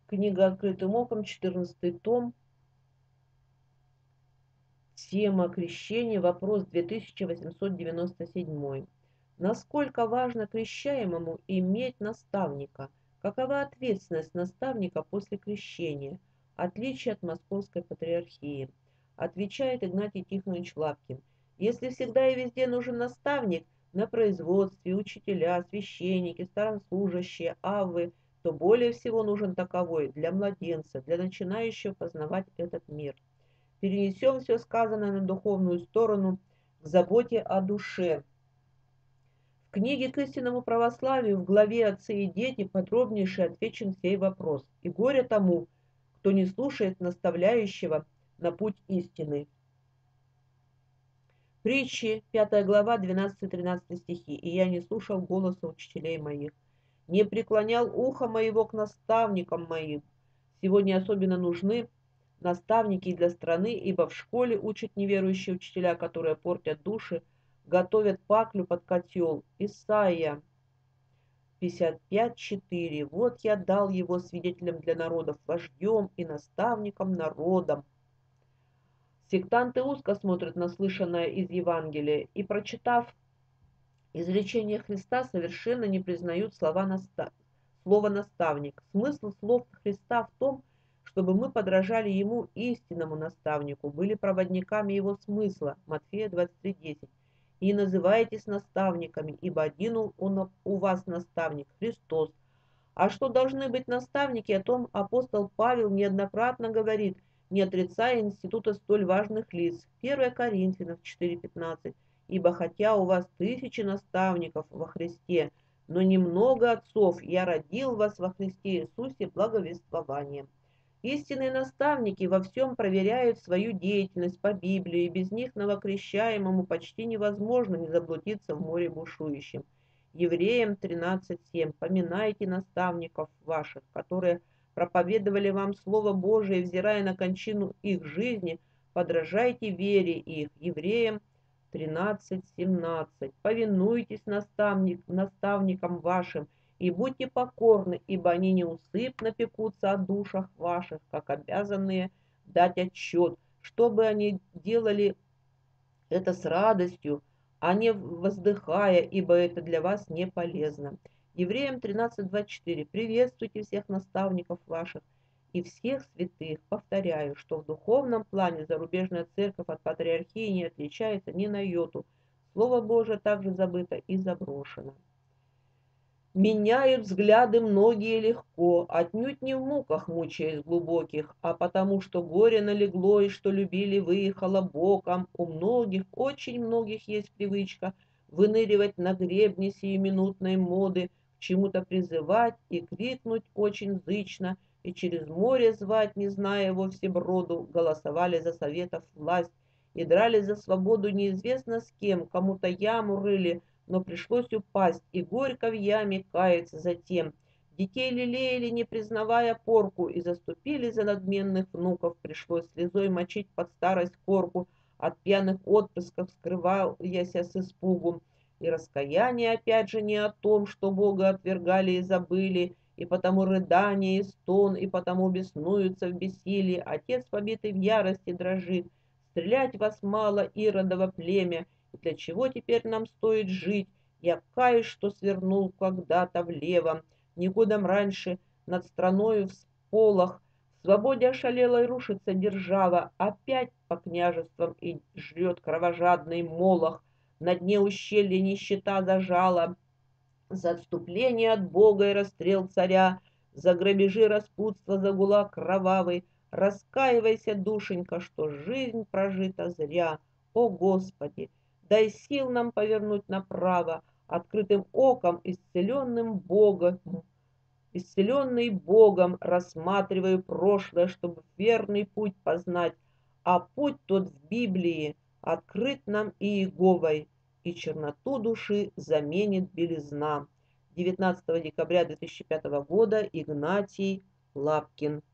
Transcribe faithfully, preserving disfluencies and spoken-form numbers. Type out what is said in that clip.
Книга «Открытым оком», четырнадцатый том. Тема крещения. Вопрос две тысячи восемьсот девяносто семь. Насколько важно крещаемому иметь наставника? Какова ответственность наставника после крещения? Отличие от Московской патриархии. Отвечает Игнатий Тихонович Лапкин. Если всегда и везде нужен наставник, на производстве, учителя, священники, старослужащие, аввы, то более всего нужен таковой для младенца, для начинающего познавать этот мир. Перенесем все сказанное на духовную сторону, к заботе о душе. В книге «К истинному православию» в главе «Отцы и дети» подробнейше отвечен сей вопрос. И горе тому, кто не слушает наставляющего на путь истины. Притчи, пятая глава, двенадцатый-тринадцатый стихи. «И я не слушал голоса учителей моих, не преклонял ухо моего к наставникам моим». Сегодня особенно нужны наставники для страны, ибо в школе учат неверующие учителя, которые портят души, готовят паклю под котел. Исайя пятьдесят пять четыре. «Вот я дал его свидетелем для народов, вождем и наставником народам». Сектанты узко смотрят на слышанное из Евангелия и, прочитав изречение Христа, совершенно не признают слова наста... слово «наставник». Смысл слов Христа в том, чтобы мы подражали ему, истинному наставнику, были проводниками его смысла. Матфея двадцать три десять. «И называетесь наставниками, ибо один он, у вас наставник, Христос». А что должны быть наставники, о том апостол Павел неоднократно говорит, не отрицая института столь важных лиц. первое Коринфянам четыре пятнадцать. «Ибо хотя у вас тысячи наставников во Христе, но немного отцов, я родил вас во Христе Иисусе благовествованием». Истинные наставники во всем проверяют свою деятельность по Библии, и без них новокрещаемому почти невозможно не заблудиться в море бушующем. Евреям тринадцать семь. «Поминайте наставников ваших, которые проповедовали вам Слово Божие, взирая на кончину их жизни, подражайте вере их». Евреям тринадцать семнадцать. «Повинуйтесь наставник, наставникам вашим, и будьте покорны, ибо они неусыпно пекутся о душах ваших, как обязанные дать отчет, чтобы они делали это с радостью, а не воздыхая, ибо это для вас не полезно». Евреям тринадцать двадцать четыре. «Приветствуйте всех наставников ваших и всех святых». Повторяю, что в духовном плане зарубежная церковь от патриархии не отличается ни на йоту. Слово Божие также забыто и заброшено. Меняют взгляды многие легко, отнюдь не в муках мучаясь глубоких, а потому что горе налегло, и что любили выехало боком. У многих, очень многих есть привычка выныривать на гребне сиюминутной моды, к чему-то призывать и крикнуть очень зычно, и через море звать, не зная вовсе броду, голосовали за советов власть и дрались за свободу неизвестно с кем, кому-то яму рыли, но пришлось упасть, и горько в яме каяться затем. Детей лелеяли, не признавая порку, и заступили за надменных внуков, пришлось слезой мочить под старость корку, от пьяных отпрысков скрываясь с испугу. И раскаяние опять же не о том, что Бога отвергали и забыли, и потому рыдание и стон, и потому беснуются в бессилии. Отец, побитый в ярости, дрожит. Стрелять вас мало, иродово племя, и для чего теперь нам стоит жить? Я каюсь, что свернул когда-то влево, не годом раньше над страною в сполох. В свободе ошалелой рушится держава, опять по княжествам и жрет кровожадный молох. На дне ущелья нищета зажала, за отступление от Бога и расстрел царя, за грабежи распутства, за гулаг кровавый. Раскаивайся, душенька, что жизнь прожита зря. О Господи, дай сил нам повернуть направо, открытым оком, исцеленным Богом, исцеленный Богом, рассматриваю прошлое, чтобы верный путь познать, а путь тот в Библии открыт нам Иеговой, и черноту души заменит белизна. девятнадцатого декабря две тысячи пятого года. Игнатий Лапкин.